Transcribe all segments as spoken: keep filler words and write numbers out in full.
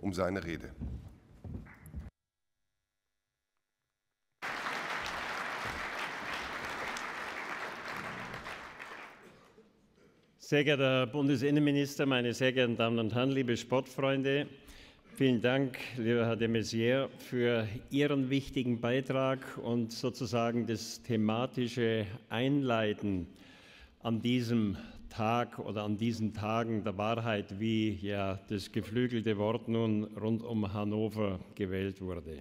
um seine Rede. Sehr geehrter Herr Bundesinnenminister, meine sehr geehrten Damen und Herren, liebe Sportfreunde, vielen Dank, lieber Herr de Maizière, für Ihren wichtigen Beitrag und sozusagen das thematische Einleiten an diesem Tag oder an diesen Tagen der Wahrheit, wie ja das geflügelte Wort nun rund um Hannover gewählt wurde.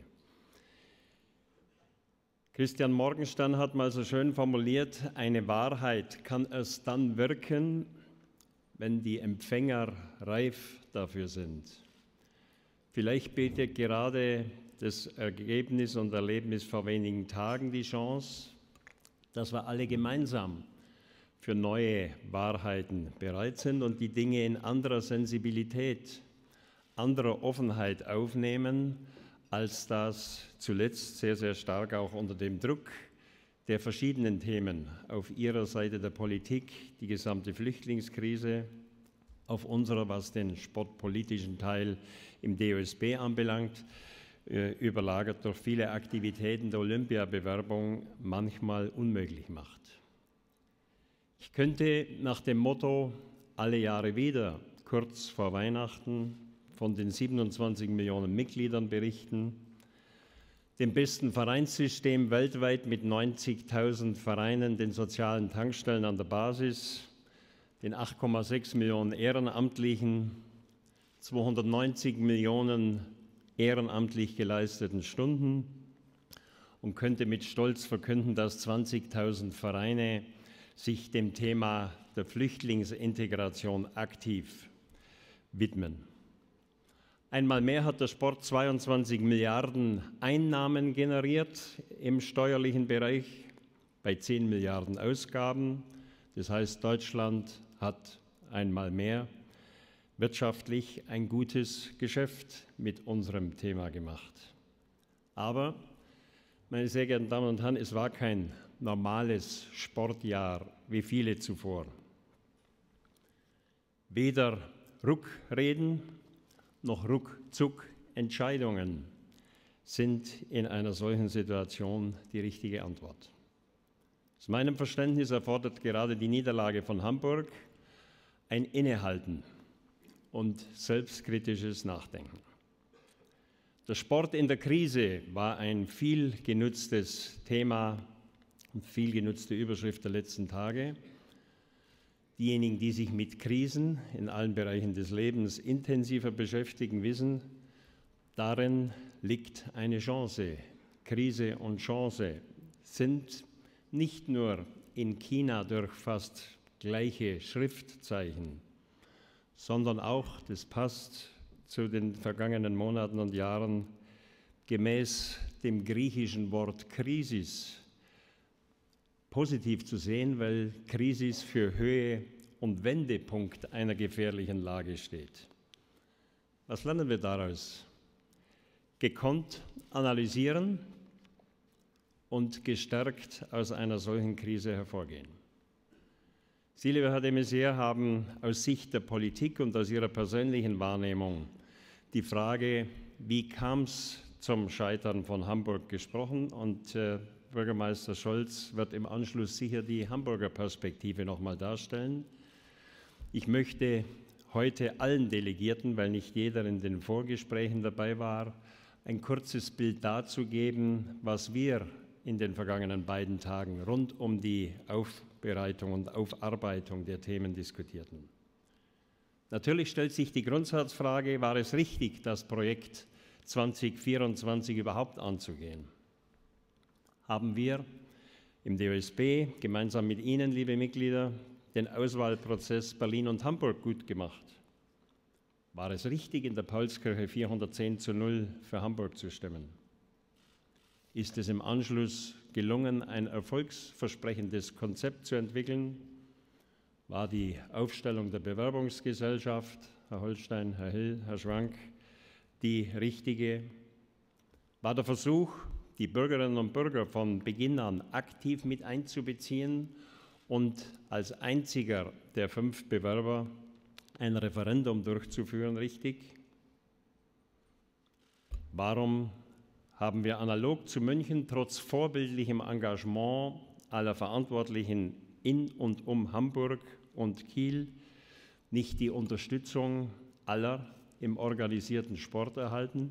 Christian Morgenstern hat mal so schön formuliert, eine Wahrheit kann erst dann wirken, wenn die Empfänger reif dafür sind. Vielleicht bietet gerade das Ergebnis und Erlebnis vor wenigen Tagen die Chance, dass wir alle gemeinsam für neue Wahrheiten bereit sind und die Dinge in anderer Sensibilität, anderer Offenheit aufnehmen, als das zuletzt sehr, sehr stark auch unter dem Druck der verschiedenen Themen auf Ihrer Seite der Politik, die gesamte Flüchtlingskrise, auf unserer, was den sportpolitischen Teil im D O S B anbelangt, überlagert durch viele Aktivitäten der Olympiabewerbung manchmal unmöglich macht. Ich könnte nach dem Motto alle Jahre wieder kurz vor Weihnachten von den siebenundzwanzig Millionen Mitgliedern berichten, dem besten Vereinssystem weltweit mit neunzigtausend Vereinen, den sozialen Tankstellen an der Basis, den acht Komma sechs Millionen Ehrenamtlichen, zweihundertneunzig Millionen ehrenamtlich geleisteten Stunden und könnte mit Stolz verkünden, dass zwanzigtausend Vereine sich dem Thema der Flüchtlingsintegration aktiv widmen. Einmal mehr hat der Sport zweiundzwanzig Milliarden Einnahmen generiert im steuerlichen Bereich bei zehn Milliarden Ausgaben. Das heißt, Deutschland hat einmal mehr wirtschaftlich ein gutes Geschäft mit unserem Thema gemacht. Aber, meine sehr geehrten Damen und Herren, es war kein normales Sportjahr wie viele zuvor. Weder Ruckreden noch Ruckzuck-Entscheidungen sind in einer solchen Situation die richtige Antwort. Aus meinem Verständnis erfordert gerade die Niederlage von Hamburg ein Innehalten und selbstkritisches Nachdenken. Der Sport in der Krise war ein viel genutztes Thema und viel genutzte Überschrift der letzten Tage. Diejenigen, die sich mit Krisen in allen Bereichen des Lebens intensiver beschäftigen, wissen, darin liegt eine Chance. Krise und Chance sind nicht nur in China durch fast gleiche Schriftzeichen, sondern auch, das passt zu den vergangenen Monaten und Jahren, gemäß dem griechischen Wort Krisis positiv zu sehen, weil Krisis für Höhe und Wendepunkt einer gefährlichen Lage steht. Was lernen wir daraus? Gekonnt analysieren und gestärkt aus einer solchen Krise hervorgehen. Sie, lieber Herr de Maizière, haben aus Sicht der Politik und aus Ihrer persönlichen Wahrnehmung die Frage, wie kam es zum Scheitern von Hamburg, gesprochen, und äh, Bürgermeister Scholz wird im Anschluss sicher die Hamburger Perspektive noch mal darstellen. Ich möchte heute allen Delegierten, weil nicht jeder in den Vorgesprächen dabei war, ein kurzes Bild dazu geben, was wir in den vergangenen beiden Tagen rund um die Aufbereitung und Aufarbeitung der Themen diskutierten. Natürlich stellt sich die Grundsatzfrage, war es richtig, das Projekt zweitausendvierundzwanzig überhaupt anzugehen? Haben wir im D O S B gemeinsam mit Ihnen, liebe Mitglieder, den Auswahlprozess Berlin und Hamburg gut gemacht? War es richtig, in der Paulskirche vierhundertzehn zu null für Hamburg zu stimmen? Ist es im Anschluss gelungen, ein erfolgsversprechendes Konzept zu entwickeln? War die Aufstellung der Bewerbungsgesellschaft, Herr Holstein, Herr Hill, Herr Schwank, die richtige? War der Versuch, die Bürgerinnen und Bürger von Beginn an aktiv mit einzubeziehen und als einziger der fünf Bewerber ein Referendum durchzuführen, richtig? Warum haben wir analog zu München trotz vorbildlichem Engagement aller Verantwortlichen in und um Hamburg und Kiel nicht die Unterstützung aller im organisierten Sport erhalten?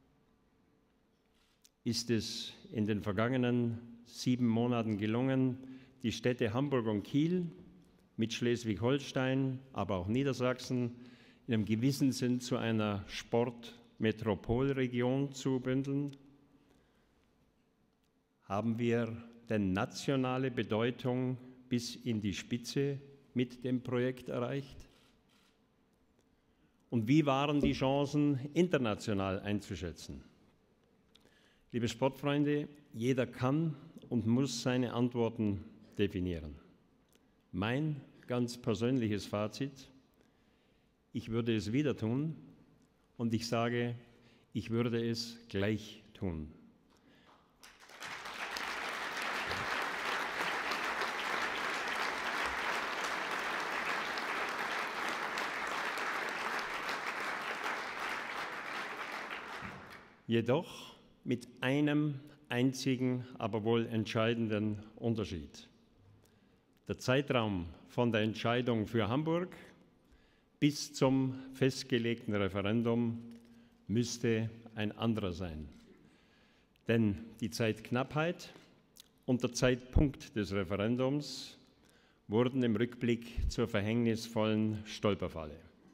Ist es in den vergangenen sieben Monaten gelungen, die Städte Hamburg und Kiel mit Schleswig-Holstein, aber auch Niedersachsen in einem gewissen Sinn zu einer Sportmetropolregion zu bündeln? Haben wir denn nationale Bedeutung bis in die Spitze mit dem Projekt erreicht? Und wie waren die Chancen international einzuschätzen? Liebe Sportfreunde, jeder kann und muss seine Antworten definieren. Mein ganz persönliches Fazit: Ich würde es wieder tun und ich sage, ich würde es gleich tun. Jedoch mit einem einzigen, aber wohl entscheidenden Unterschied. Der Zeitraum von der Entscheidung für Hamburg bis zum festgelegten Referendum müsste ein anderer sein. Denn die Zeitknappheit und der Zeitpunkt des Referendums wurden im Rückblick zur verhängnisvollen Stolperfalle.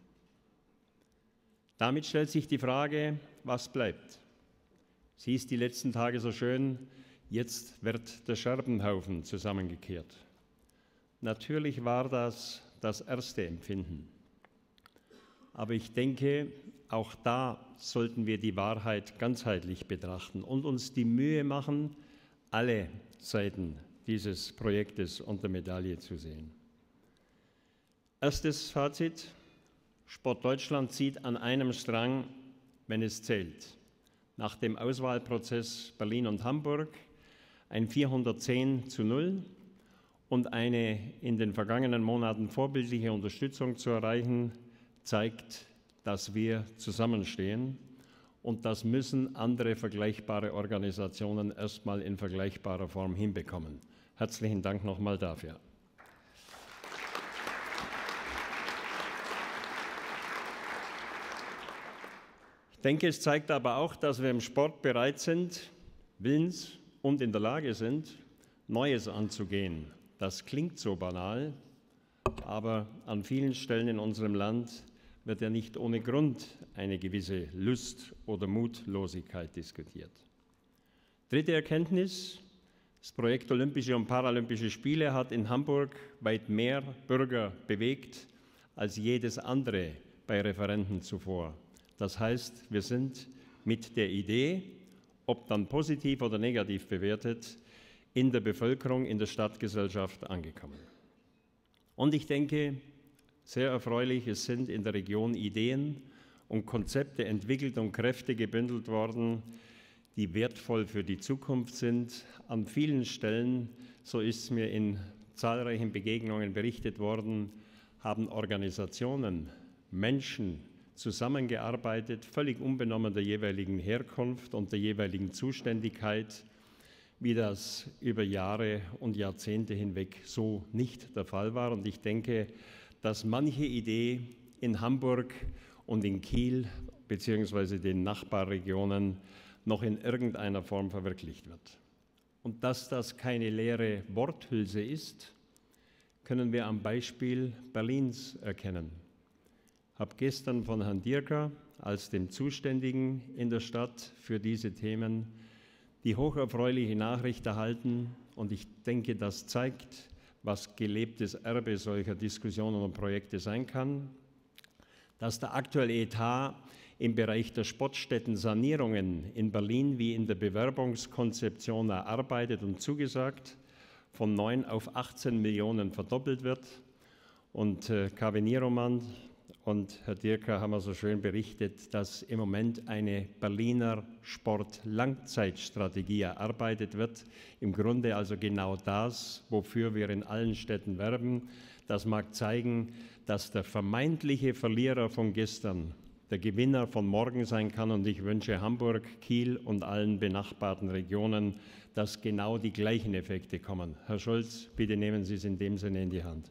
Damit stellt sich die Frage, was bleibt? Sie ist die letzten Tage so schön, jetzt wird der Scherbenhaufen zusammengekehrt. Natürlich war das das erste Empfinden. Aber ich denke, auch da sollten wir die Wahrheit ganzheitlich betrachten und uns die Mühe machen, alle Seiten dieses Projektes unter Medaille zu sehen. Erstes Fazit: Sport Deutschland zieht an einem Strang, wenn es zählt. Nach dem Auswahlprozess Berlin und Hamburg ein vierhundertzehn zu null und eine in den vergangenen Monaten vorbildliche Unterstützung zu erreichen, zeigt, dass wir zusammenstehen, und das müssen andere vergleichbare Organisationen erstmal in vergleichbarer Form hinbekommen. Herzlichen Dank nochmal dafür. Ich denke, es zeigt aber auch, dass wir im Sport bereit sind, willens und in der Lage sind, Neues anzugehen. Das klingt so banal, aber an vielen Stellen in unserem Land wird ja nicht ohne Grund eine gewisse Lust oder Mutlosigkeit diskutiert. Dritte Erkenntnis: Das Projekt Olympische und Paralympische Spiele hat in Hamburg weit mehr Bürger bewegt als jedes andere bei Referenden zuvor. Das heißt, wir sind mit der Idee, ob dann positiv oder negativ bewertet, in der Bevölkerung, in der Stadtgesellschaft angekommen. Und ich denke, sehr erfreulich, es sind in der Region Ideen und Konzepte entwickelt und Kräfte gebündelt worden, die wertvoll für die Zukunft sind. An vielen Stellen, so ist es mir in zahlreichen Begegnungen berichtet worden, haben Organisationen, Menschen zusammengearbeitet, völlig unbenommen der jeweiligen Herkunft und der jeweiligen Zuständigkeit, wie das über Jahre und Jahrzehnte hinweg so nicht der Fall war. Und ich denke, dass manche Idee in Hamburg und in Kiel beziehungsweise den Nachbarregionen noch in irgendeiner Form verwirklicht wird. Und dass das keine leere Worthülse ist, können wir am Beispiel Berlins erkennen. Ich habe gestern von Herrn Dierker als dem Zuständigen in der Stadt für diese Themen die hocherfreuliche Nachricht erhalten, und ich denke, das zeigt, was gelebtes Erbe solcher Diskussionen und Projekte sein kann, dass der aktuelle Etat im Bereich der Sportstätten-Sanierungen in Berlin wie in der Bewerbungskonzeption erarbeitet und zugesagt von neun auf achtzehn Millionen verdoppelt wird. Und äh, K W Nieromann und Herr Dierker haben so schön berichtet, dass im Moment eine Berliner Sport-Langzeitstrategie erarbeitet wird. Im Grunde also genau das, wofür wir in allen Städten werben. Das mag zeigen, dass der vermeintliche Verlierer von gestern, der Gewinner von morgen sein kann. Und ich wünsche Hamburg, Kiel und allen benachbarten Regionen, dass genau die gleichen Effekte kommen. Herr Scholz, bitte nehmen Sie es in dem Sinne in die Hand.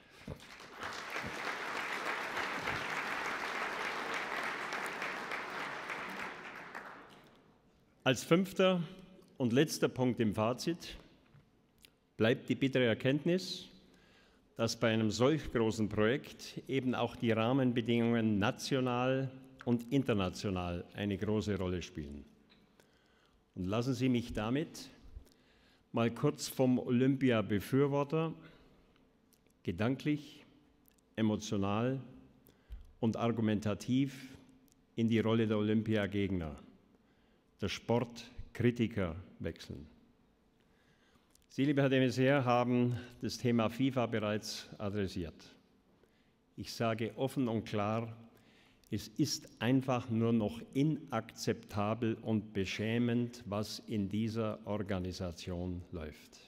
Als fünfter und letzter Punkt im Fazit bleibt die bittere Erkenntnis, dass bei einem solch großen Projekt eben auch die Rahmenbedingungen national und international eine große Rolle spielen. Und lassen Sie mich damit mal kurz vom Olympia-Befürworter gedanklich, emotional und argumentativ in die Rolle der Olympiagegner, der Sportkritiker wechseln. Sie, lieber Herr de Maizière, haben das Thema FIFA bereits adressiert. Ich sage offen und klar, es ist einfach nur noch inakzeptabel und beschämend, was in dieser Organisation läuft.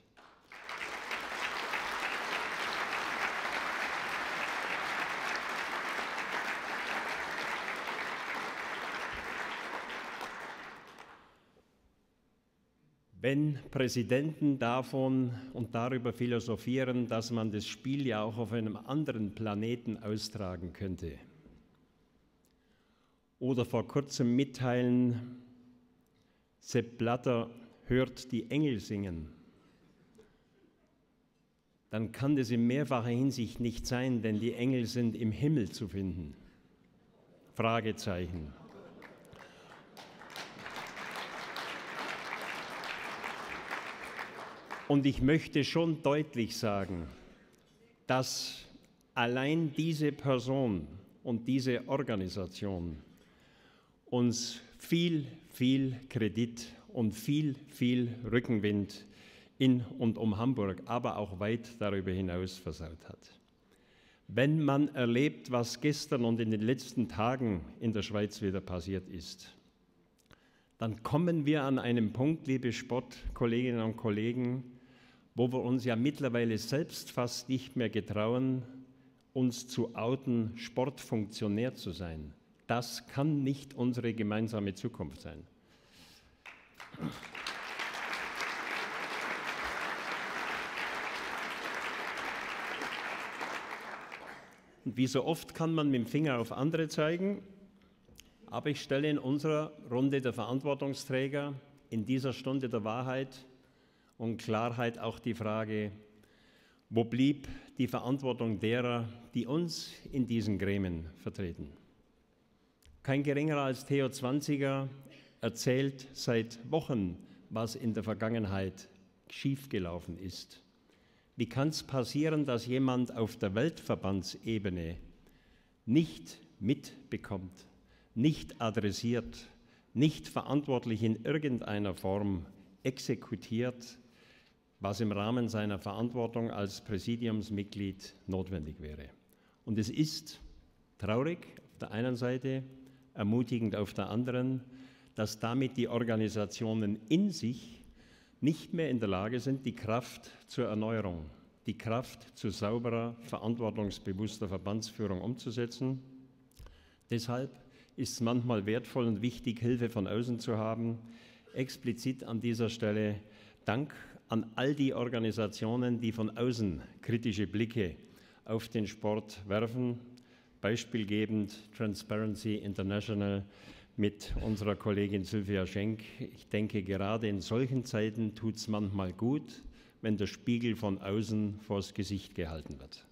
Wenn Präsidenten davon und darüber philosophieren, dass man das Spiel ja auch auf einem anderen Planeten austragen könnte, oder vor kurzem mitteilen, Sepp Blatter hört die Engel singen, dann kann das in mehrfacher Hinsicht nicht sein, denn die Engel sind im Himmel zu finden. Fragezeichen. Und ich möchte schon deutlich sagen, dass allein diese Person und diese Organisation uns viel, viel Kredit und viel, viel Rückenwind in und um Hamburg, aber auch weit darüber hinaus versaut hat. Wenn man erlebt, was gestern und in den letzten Tagen in der Schweiz wieder passiert ist, dann kommen wir an einem Punkt, liebe Sportkolleginnen und Kollegen, wo wir uns ja mittlerweile selbst fast nicht mehr getrauen, uns zu outen, Sportfunktionär zu sein. Das kann nicht unsere gemeinsame Zukunft sein. Und wie so oft kann man mit dem Finger auf andere zeigen, aber ich stelle in unserer Runde der Verantwortungsträger in dieser Stunde der Wahrheit und Klarheit auch die Frage, wo blieb die Verantwortung derer, die uns in diesen Gremien vertreten? Kein geringerer als Theo Zwanziger erzählt seit Wochen, was in der Vergangenheit schiefgelaufen ist. Wie kann es passieren, dass jemand auf der Weltverbandsebene nicht mitbekommt, nicht adressiert, nicht verantwortlich in irgendeiner Form exekutiert, was im Rahmen seiner Verantwortung als Präsidiumsmitglied notwendig wäre? Und es ist traurig auf der einen Seite, ermutigend auf der anderen, dass damit die Organisationen in sich nicht mehr in der Lage sind, die Kraft zur Erneuerung, die Kraft zu sauberer, verantwortungsbewusster Verbandsführung umzusetzen. Deshalb ist es manchmal wertvoll und wichtig, Hilfe von außen zu haben. Explizit an dieser Stelle Dank an all die Organisationen, die von außen kritische Blicke auf den Sport werfen. Beispielgebend Transparency International mit unserer Kollegin Sylvia Schenk. Ich denke, gerade in solchen Zeiten tut es manchmal gut, wenn der Spiegel von außen vors Gesicht gehalten wird.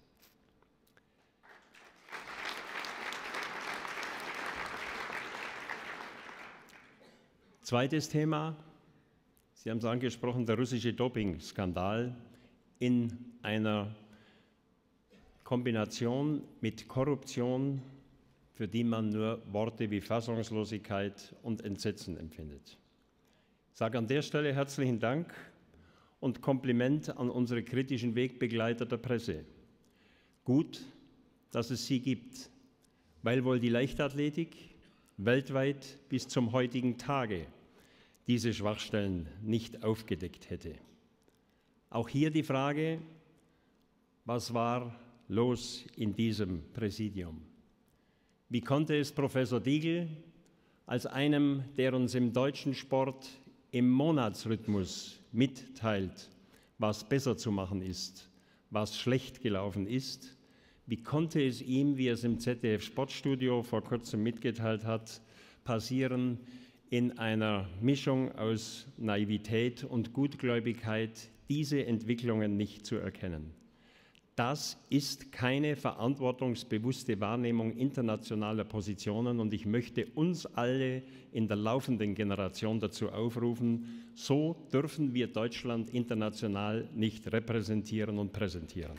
Zweites Thema, Sie haben es angesprochen, der russische Dopingskandal in einer Kombination mit Korruption, für die man nur Worte wie Fassungslosigkeit und Entsetzen empfindet. Ich sage an der Stelle herzlichen Dank und Kompliment an unsere kritischen Wegbegleiter der Presse. Gut, dass es sie gibt, weil wohl die Leichtathletik weltweit bis zum heutigen Tage diese Schwachstellen nicht aufgedeckt hätte. Auch hier die Frage, was war los in diesem Präsidium? Wie konnte es Professor Diegel als einem, der uns im deutschen Sport im Monatsrhythmus mitteilt, was besser zu machen ist, was schlecht gelaufen ist, wie konnte es ihm, wie er es im Z D F-Sportstudio vor kurzem mitgeteilt hat, passieren, in einer Mischung aus Naivität und Gutgläubigkeit diese Entwicklungen nicht zu erkennen? Das ist keine verantwortungsbewusste Wahrnehmung internationaler Positionen und ich möchte uns alle in der laufenden Generation dazu aufrufen, so dürfen wir Deutschland international nicht repräsentieren und präsentieren.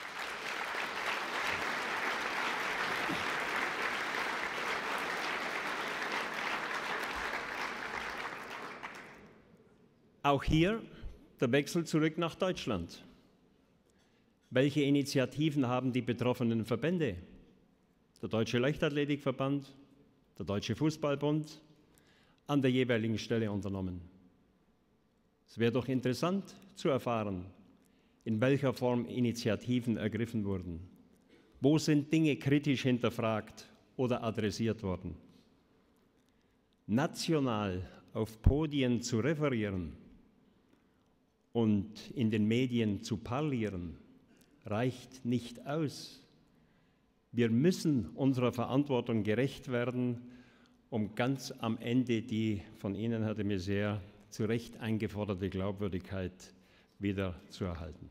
Auch hier der Wechsel zurück nach Deutschland. Welche Initiativen haben die betroffenen Verbände, der Deutsche Leichtathletikverband, der Deutsche Fußballbund, an der jeweiligen Stelle unternommen? Es wäre doch interessant zu erfahren, in welcher Form Initiativen ergriffen wurden. Wo sind Dinge kritisch hinterfragt oder adressiert worden? National auf Podien zu referieren und in den Medien zu parlieren, reicht nicht aus. Wir müssen unserer Verantwortung gerecht werden, um ganz am Ende die von Ihnen, Herr de Maizière, zu Recht eingeforderte Glaubwürdigkeit wieder zu erhalten.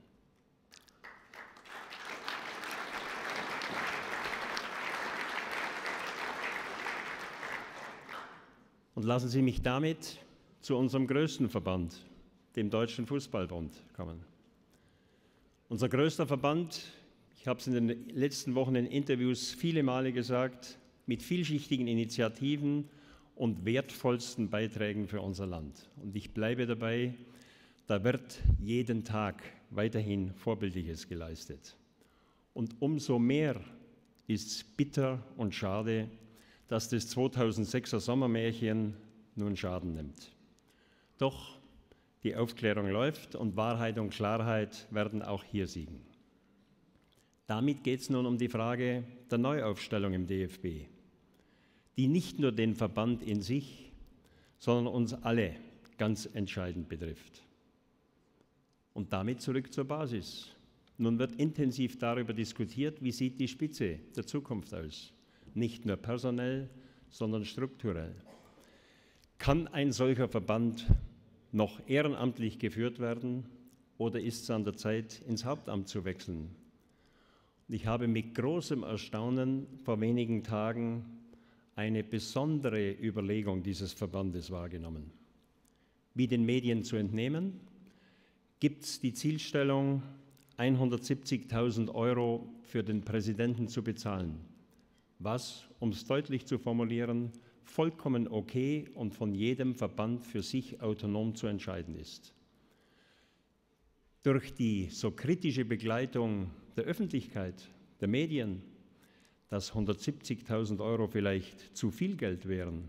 Und lassen Sie mich damit zu unserem größten Verband, dem Deutschen Fußballbund, kommen. Unser größter Verband, ich habe es in den letzten Wochen in Interviews viele Male gesagt, mit vielschichtigen Initiativen und wertvollsten Beiträgen für unser Land. Und ich bleibe dabei, da wird jeden Tag weiterhin Vorbildliches geleistet. Und umso mehr ist es bitter und schade, dass das zweitausendsechser Sommermärchen nun Schaden nimmt. Doch die Aufklärung läuft und Wahrheit und Klarheit werden auch hier siegen. Damit geht es nun um die Frage der Neuaufstellung im D F B, die nicht nur den Verband in sich, sondern uns alle ganz entscheidend betrifft. Und damit zurück zur Basis. Nun wird intensiv darüber diskutiert, wie sieht die Spitze der Zukunft aus. Nicht nur personell, sondern strukturell. Kann ein solcher Verband noch ehrenamtlich geführt werden oder ist es an der Zeit, ins Hauptamt zu wechseln? Und ich habe mit großem Erstaunen vor wenigen Tagen eine besondere Überlegung dieses Verbandes wahrgenommen. Wie den Medien zu entnehmen, gibt es die Zielstellung, hundertsiebzigtausend Euro für den Präsidenten zu bezahlen, was, um es deutlich zu formulieren, vollkommen okay und von jedem Verband für sich autonom zu entscheiden ist. Durch die so kritische Begleitung der Öffentlichkeit, der Medien, dass hundertsiebzigtausend Euro vielleicht zu viel Geld wären,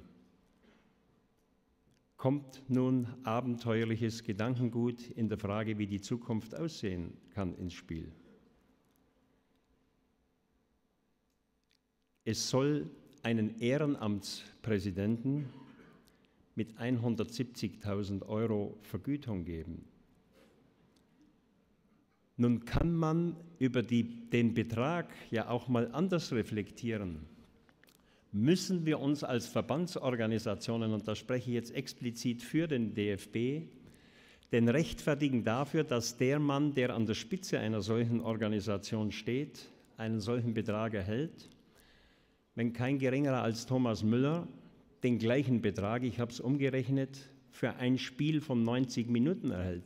kommt nun abenteuerliches Gedankengut in der Frage, wie die Zukunft aussehen kann, ins Spiel. Es soll einen Ehrenamtspräsidenten mit hundertsiebzigtausend Euro Vergütung geben. Nun kann man über die, den Betrag ja auch mal anders reflektieren. Müssen wir uns als Verbandsorganisationen, und da spreche ich jetzt explizit für den D F B, denn rechtfertigen dafür, dass der Mann, der an der Spitze einer solchen Organisation steht, einen solchen Betrag erhält, wenn kein geringerer als Thomas Müller den gleichen Betrag, ich habe es umgerechnet, für ein Spiel von neunzig Minuten erhält?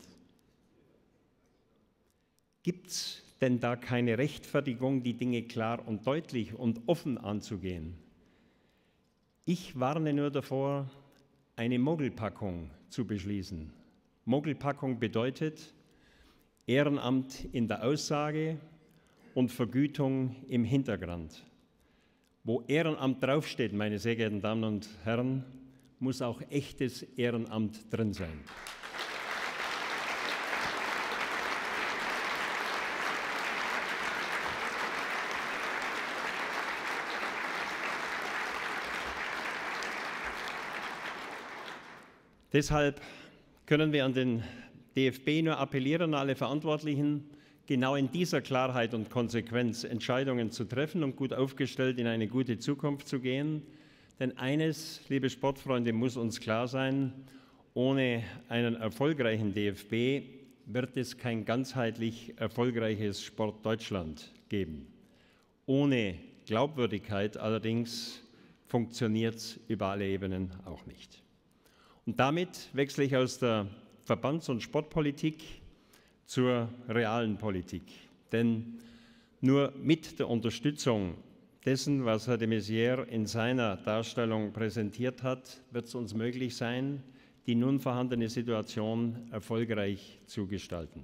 Gibt es denn da keine Rechtfertigung, die Dinge klar und deutlich und offen anzugehen? Ich warne nur davor, eine Mogelpackung zu beschließen. Mogelpackung bedeutet Ehrenamt in der Aussage und Vergütung im Hintergrund. Wo Ehrenamt draufsteht, meine sehr geehrten Damen und Herren, muss auch echtes Ehrenamt drin sein. Deshalb können wir an den D F B nur appellieren, alle Verantwortlichen, genau in dieser Klarheit und Konsequenz Entscheidungen zu treffen und gut aufgestellt in eine gute Zukunft zu gehen. Denn eines, liebe Sportfreunde, muss uns klar sein: Ohne einen erfolgreichen D F B wird es kein ganzheitlich erfolgreiches Sportdeutschland geben. Ohne Glaubwürdigkeit allerdings funktioniert es über alle Ebenen auch nicht. Und damit wechsle ich aus der Verbands- und Sportpolitik zur realen Politik. Denn nur mit der Unterstützung dessen, was Herr de Maizière in seiner Darstellung präsentiert hat, wird es uns möglich sein, die nun vorhandene Situation erfolgreich zu gestalten.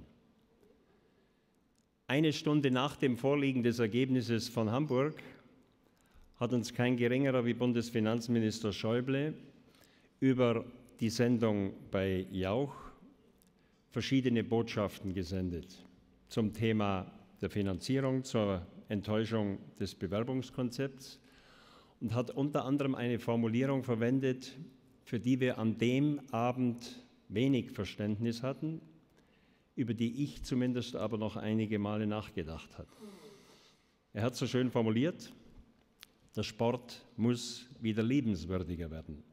Eine Stunde nach dem Vorliegen des Ergebnisses von Hamburg hat uns kein geringerer wie Bundesfinanzminister Schäuble über die Sendung bei Jauch verschiedene Botschaften gesendet zum Thema der Finanzierung, zur Enttäuschung des Bewerbungskonzepts und hat unter anderem eine Formulierung verwendet, für die wir an dem Abend wenig Verständnis hatten, über die ich zumindest aber noch einige Male nachgedacht habe. Er hat so schön formuliert: Der Sport muss wieder liebenswürdiger werden.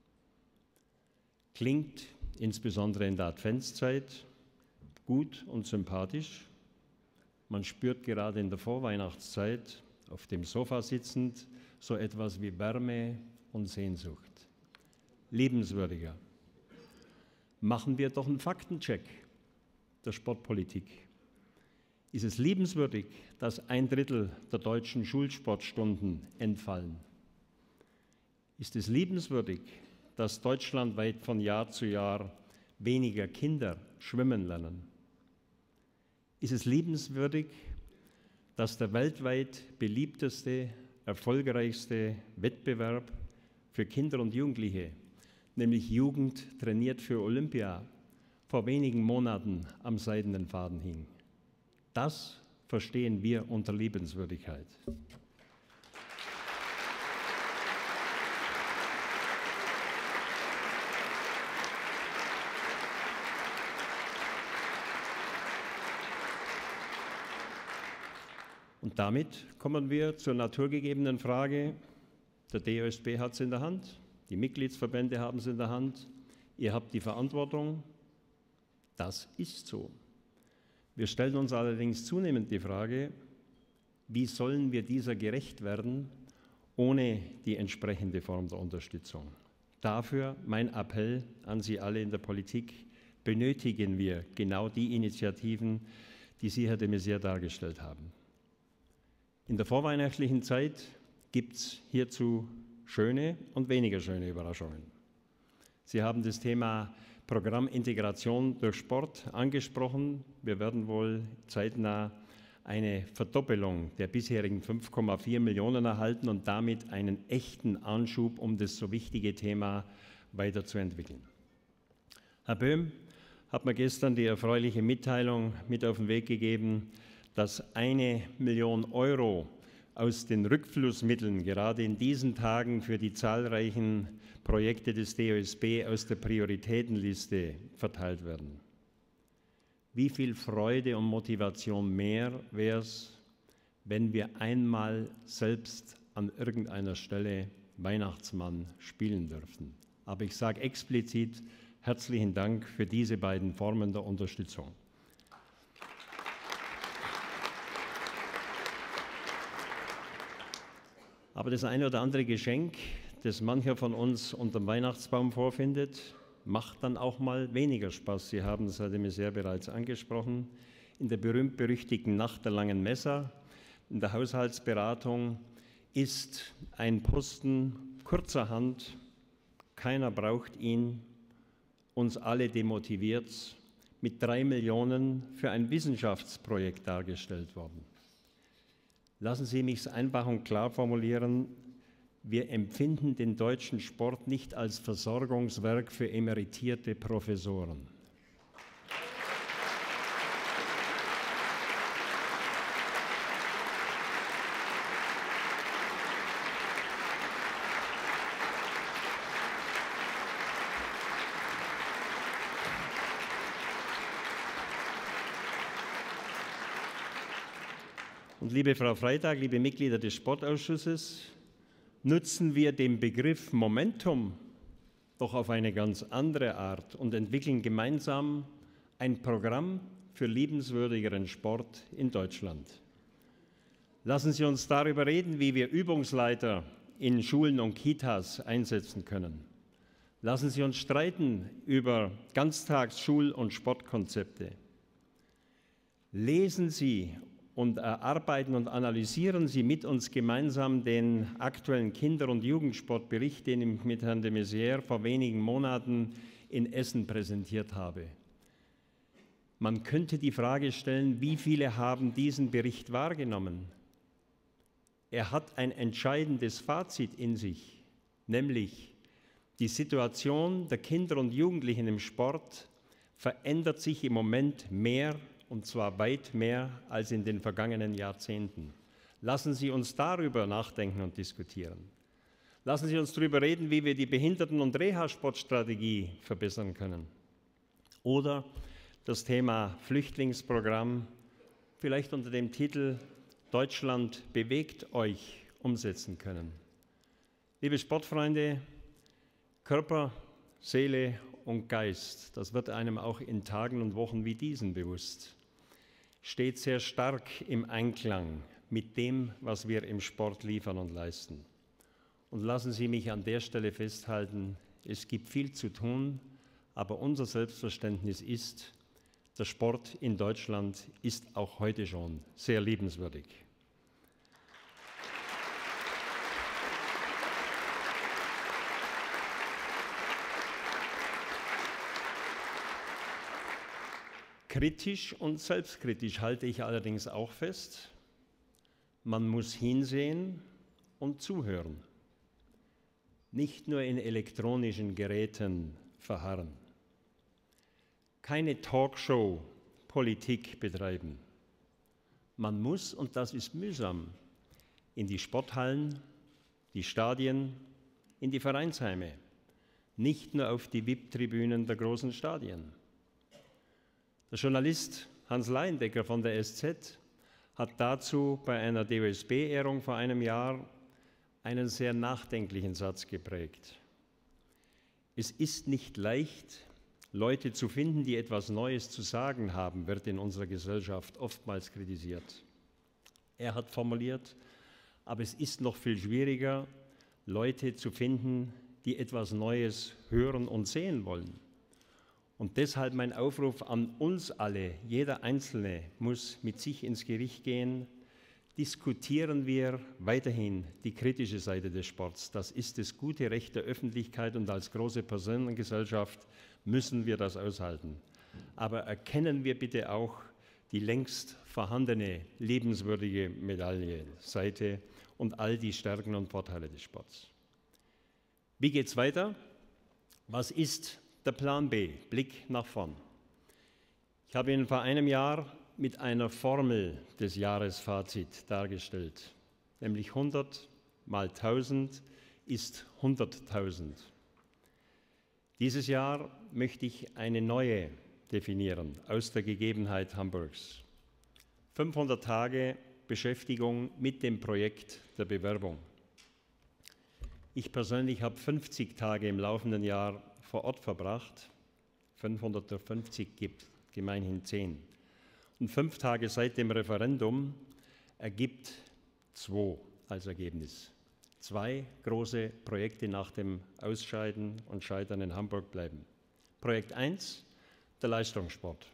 Klingt insbesondere in der Adventszeit gut und sympathisch. Man spürt gerade in der Vorweihnachtszeit auf dem Sofa sitzend so etwas wie Wärme und Sehnsucht. Liebenswürdiger. Machen wir doch einen Faktencheck der Sportpolitik. Ist es liebenswürdig, dass ein Drittel der deutschen Schulsportstunden entfallen? Ist es liebenswürdig, dass deutschlandweit von Jahr zu Jahr weniger Kinder schwimmen lernen? Ist es liebenswürdig, dass der weltweit beliebteste, erfolgreichste Wettbewerb für Kinder und Jugendliche, nämlich Jugend trainiert für Olympia, vor wenigen Monaten am seidenen Faden hing? Das verstehen wir unter Liebenswürdigkeit. Und damit kommen wir zur naturgegebenen Frage: Der D O S B hat es in der Hand, die Mitgliedsverbände haben es in der Hand, ihr habt die Verantwortung. Das ist so. Wir stellen uns allerdings zunehmend die Frage, wie sollen wir dieser gerecht werden, ohne die entsprechende Form der Unterstützung? Dafür mein Appell an Sie alle in der Politik: Benötigen wir genau die Initiativen, die Sie, Herr de Maizière, dargestellt haben. In der vorweihnachtlichen Zeit gibt es hierzu schöne und weniger schöne Überraschungen. Sie haben das Thema Programmintegration durch Sport angesprochen. Wir werden wohl zeitnah eine Verdoppelung der bisherigen fünf Komma vier Millionen erhalten und damit einen echten Anschub, um das so wichtige Thema weiterzuentwickeln. Herr Böhm hat mir gestern die erfreuliche Mitteilung mit auf den Weg gegeben, dass eine Million Euro aus den Rückflussmitteln gerade in diesen Tagen für die zahlreichen Projekte des D O S B aus der Prioritätenliste verteilt werden. Wie viel Freude und Motivation mehr wäre es, wenn wir einmal selbst an irgendeiner Stelle Weihnachtsmann spielen dürften. Aber ich sage explizit herzlichen Dank für diese beiden Formen der Unterstützung. Aber das eine oder andere Geschenk, das mancher von uns unter dem Weihnachtsbaum vorfindet, macht dann auch mal weniger Spaß. Sie haben es, Herr de Maizière, bereits angesprochen. In der berühmt-berüchtigten Nacht der langen Messer, in der Haushaltsberatung, ist ein Posten kurzerhand, keiner braucht ihn, uns alle demotiviert, mit drei Millionen für ein Wissenschaftsprojekt dargestellt worden. Lassen Sie mich es einfach und klar formulieren: Wir empfinden den deutschen Sport nicht als Versorgungswerk für emeritierte Professoren. Und liebe Frau Freitag, liebe Mitglieder des Sportausschusses, nutzen wir den Begriff Momentum doch auf eine ganz andere Art und entwickeln gemeinsam ein Programm für liebenswürdigeren Sport in Deutschland. Lassen Sie uns darüber reden, wie wir Übungsleiter in Schulen und Kitas einsetzen können. Lassen Sie uns streiten über Ganztags-, Schul- und Sportkonzepte. Lesen Sie und erarbeiten und analysieren Sie mit uns gemeinsam den aktuellen Kinder- und Jugendsportbericht, den ich mit Herrn de Maizière vor wenigen Monaten in Essen präsentiert habe. Man könnte die Frage stellen, wie viele haben diesen Bericht wahrgenommen? Er hat ein entscheidendes Fazit in sich, nämlich die Situation der Kinder und Jugendlichen im Sport verändert sich im Moment mehr, und zwar weit mehr als in den vergangenen Jahrzehnten. Lassen Sie uns darüber nachdenken und diskutieren. Lassen Sie uns darüber reden, wie wir die Behinderten- und Reha-Sportstrategie verbessern können. Oder das Thema Flüchtlingsprogramm, vielleicht unter dem Titel Deutschland bewegt euch, umsetzen können. Liebe Sportfreunde, Körper, Seele und Geist, das wird einem auch in Tagen und Wochen wie diesen bewusst, steht sehr stark im Einklang mit dem, was wir im Sport liefern und leisten. Und lassen Sie mich an der Stelle festhalten, es gibt viel zu tun, aber unser Selbstverständnis ist, der Sport in Deutschland ist auch heute schon sehr liebenswürdig. Kritisch und selbstkritisch halte ich allerdings auch fest, man muss hinsehen und zuhören, nicht nur in elektronischen Geräten verharren, keine Talkshow-Politik betreiben. Man muss, und das ist mühsam, in die Sporthallen, die Stadien, in die Vereinsheime, nicht nur auf die V I P-Tribünen der großen Stadien. Der Journalist Hans Leindecker von der S Z hat dazu bei einer D O S B-Ehrung vor einem Jahr einen sehr nachdenklichen Satz geprägt. Es ist nicht leicht, Leute zu finden, die etwas Neues zu sagen haben, wird in unserer Gesellschaft oftmals kritisiert. Er hat formuliert, aber es ist noch viel schwieriger, Leute zu finden, die etwas Neues hören und sehen wollen. Und deshalb mein Aufruf an uns alle, jeder Einzelne muss mit sich ins Gericht gehen, diskutieren wir weiterhin die kritische Seite des Sports. Das ist das gute Recht der Öffentlichkeit und als große Personengesellschaft müssen wir das aushalten. Aber erkennen wir bitte auch die längst vorhandene lebenswürdige Medaillenseite und all die Stärken und Vorteile des Sports. Wie geht es weiter? Was ist der Plan B? Blick nach vorn. Ich habe Ihnen vor einem Jahr mit einer Formel des Jahresfazit dargestellt, nämlich hundert mal tausend ist hunderttausend. Dieses Jahr möchte ich eine neue definieren aus der Gegebenheit Hamburgs. fünfhundert Tage Beschäftigung mit dem Projekt der Bewerbung. Ich persönlich habe fünfzig Tage im laufenden Jahr vor Ort verbracht. fünfhundert durch fünfzig gibt gemeinhin zehn. Und fünf Tage seit dem Referendum ergibt zwei als Ergebnis. Zwei große Projekte nach dem Ausscheiden und Scheitern in Hamburg bleiben. Projekt eins, der Leistungssport.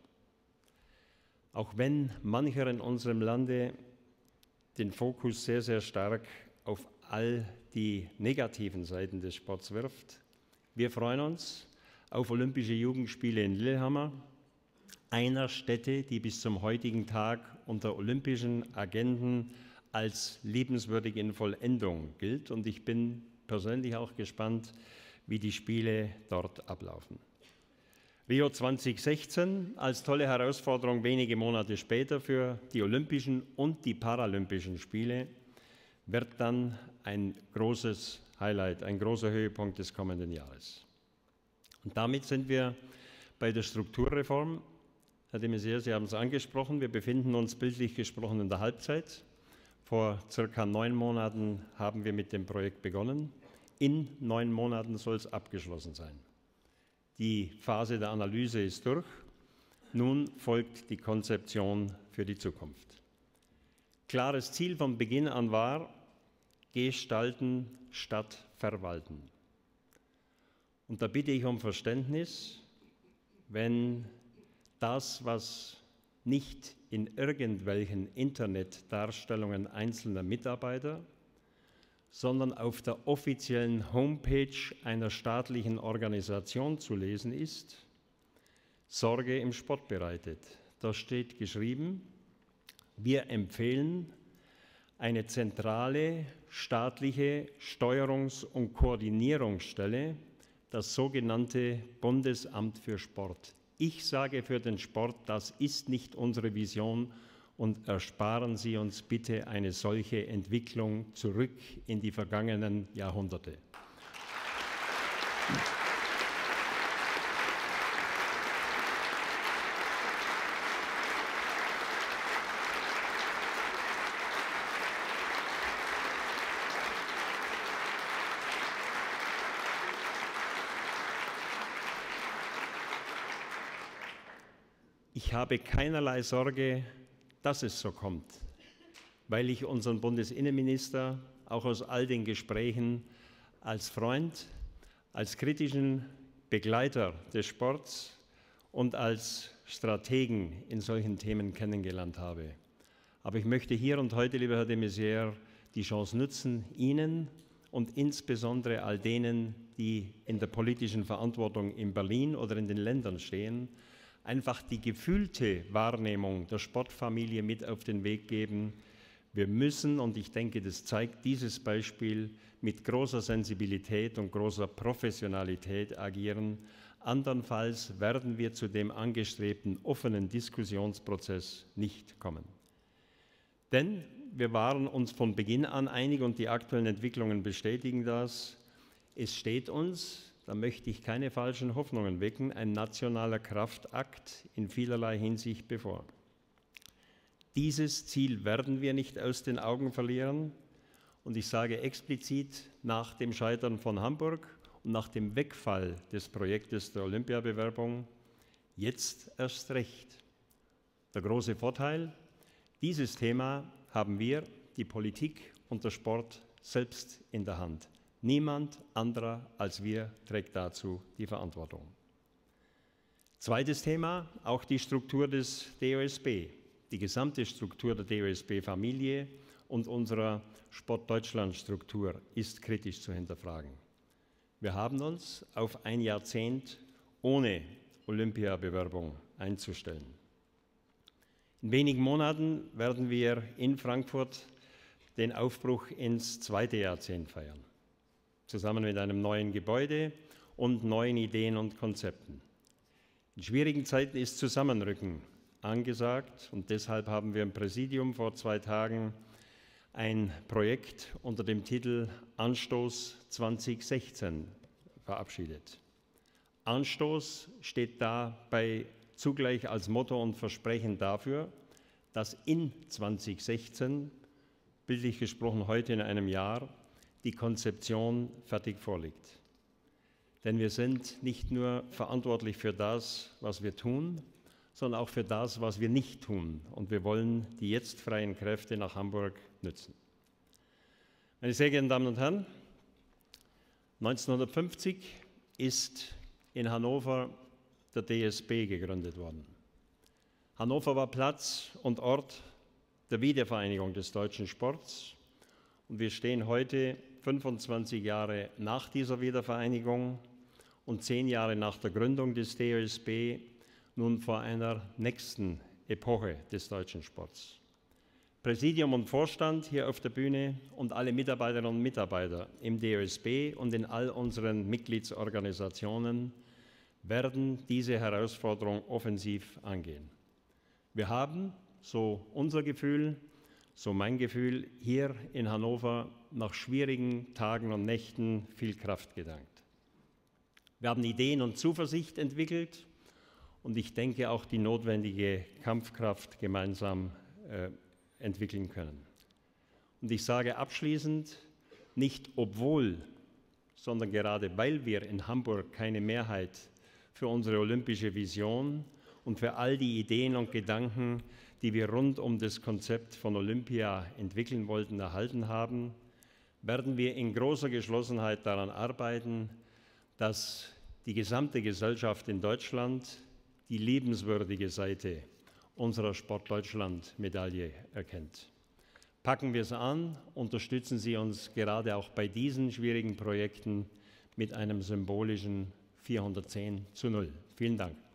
Auch wenn mancher in unserem Lande den Fokus sehr, sehr stark auf all die negativen Seiten des Sports wirft, wir freuen uns auf Olympische Jugendspiele in Lillehammer, einer Stätte, die bis zum heutigen Tag unter olympischen Agenden als liebenswürdig in Vollendung gilt. Und ich bin persönlich auch gespannt, wie die Spiele dort ablaufen. Rio zweitausendsechzehn als tolle Herausforderung wenige Monate später für die Olympischen und die Paralympischen Spiele wird dann ein großes Highlight, ein großer Höhepunkt des kommenden Jahres. Und damit sind wir bei der Strukturreform. Herr de Maizière, Sie haben es angesprochen, wir befinden uns bildlich gesprochen in der Halbzeit. Vor circa neun Monaten haben wir mit dem Projekt begonnen. In neun Monaten soll es abgeschlossen sein. Die Phase der Analyse ist durch. Nun folgt die Konzeption für die Zukunft. Klares Ziel von Beginn an war, gestalten statt verwalten. Und da bitte ich um Verständnis, wenn das, was nicht in irgendwelchen Internetdarstellungen einzelner Mitarbeiter, sondern auf der offiziellen Homepage einer staatlichen Organisation zu lesen ist, Sorge im Sport bereitet. Da steht geschrieben, wir empfehlen eine zentrale staatliche Steuerungs- und Koordinierungsstelle, das sogenannte Bundesamt für Sport. Ich sage für den Sport, das ist nicht unsere Vision und ersparen Sie uns bitte eine solche Entwicklung zurück in die vergangenen Jahrhunderte. Ich habe keinerlei Sorge, dass es so kommt, weil ich unseren Bundesinnenminister auch aus all den Gesprächen als Freund, als kritischen Begleiter des Sports und als Strategen in solchen Themen kennengelernt habe. Aber ich möchte hier und heute, lieber Herr de Maizière, die Chance nutzen, Ihnen und insbesondere all denen, die in der politischen Verantwortung in Berlin oder in den Ländern stehen, einfach die gefühlte Wahrnehmung der Sportfamilie mit auf den Weg geben. Wir müssen, und ich denke, das zeigt dieses Beispiel, mit großer Sensibilität und großer Professionalität agieren. Andernfalls werden wir zu dem angestrebten offenen Diskussionsprozess nicht kommen. Denn wir waren uns von Beginn an einig und die aktuellen Entwicklungen bestätigen das. Es steht uns, da möchte ich keine falschen Hoffnungen wecken, ein nationaler Kraftakt in vielerlei Hinsicht bevor. Dieses Ziel werden wir nicht aus den Augen verlieren. Und ich sage explizit, nach dem Scheitern von Hamburg und nach dem Wegfall des Projektes der Olympiabewerbung, jetzt erst recht. Der große Vorteil, dieses Thema haben wir, die Politik und der Sport, selbst in der Hand. Niemand anderer als wir trägt dazu die Verantwortung. Zweites Thema, auch die Struktur des D O S B. Die gesamte Struktur der D O S B-Familie und unserer Sport-Deutschland-Struktur ist kritisch zu hinterfragen. Wir haben uns auf ein Jahrzehnt ohne Olympiabewerbung einzustellen. In wenigen Monaten werden wir in Frankfurt den Aufbruch ins zweite Jahrzehnt feiern, zusammen mit einem neuen Gebäude und neuen Ideen und Konzepten. In schwierigen Zeiten ist Zusammenrücken angesagt und deshalb haben wir im Präsidium vor zwei Tagen ein Projekt unter dem Titel Anstoß zwanzig sechzehn verabschiedet. Anstoß steht dabei zugleich als Motto und Versprechen dafür, dass in zwanzig sechzehn, bildlich gesprochen heute in einem Jahr, die Konzeption fertig vorliegt. Denn wir sind nicht nur verantwortlich für das, was wir tun, sondern auch für das, was wir nicht tun. Und wir wollen die jetzt freien Kräfte nach Hamburg nützen. Meine sehr geehrten Damen und Herren, neunzehnhundertfünfzig ist in Hannover der D S B gegründet worden. Hannover war Platz und Ort der Wiedervereinigung des deutschen Sports. Und wir stehen heute, fünfundzwanzig Jahre nach dieser Wiedervereinigung und zehn Jahre nach der Gründung des D O S B, nun vor einer nächsten Epoche des deutschen Sports. Präsidium und Vorstand hier auf der Bühne und alle Mitarbeiterinnen und Mitarbeiter im D O S B und in all unseren Mitgliedsorganisationen werden diese Herausforderung offensiv angehen. Wir haben, so unser Gefühl, so mein Gefühl, hier in Hannover nach schwierigen Tagen und Nächten viel Kraft gedankt. Wir haben Ideen und Zuversicht entwickelt und ich denke auch die notwendige Kampfkraft gemeinsam äh, entwickeln können. Und ich sage abschließend, nicht obwohl, sondern gerade weil wir in Hamburg keine Mehrheit für unsere olympische Vision und für all die Ideen und Gedanken, die wir rund um das Konzept von Olympia entwickeln wollten, erhalten haben, werden wir in großer Geschlossenheit daran arbeiten, dass die gesamte Gesellschaft in Deutschland die liebenswürdige Seite unserer Sport-Deutschland-Medaille erkennt. Packen wir es an, unterstützen Sie uns gerade auch bei diesen schwierigen Projekten mit einem symbolischen vierhundertzehn zu null. Vielen Dank.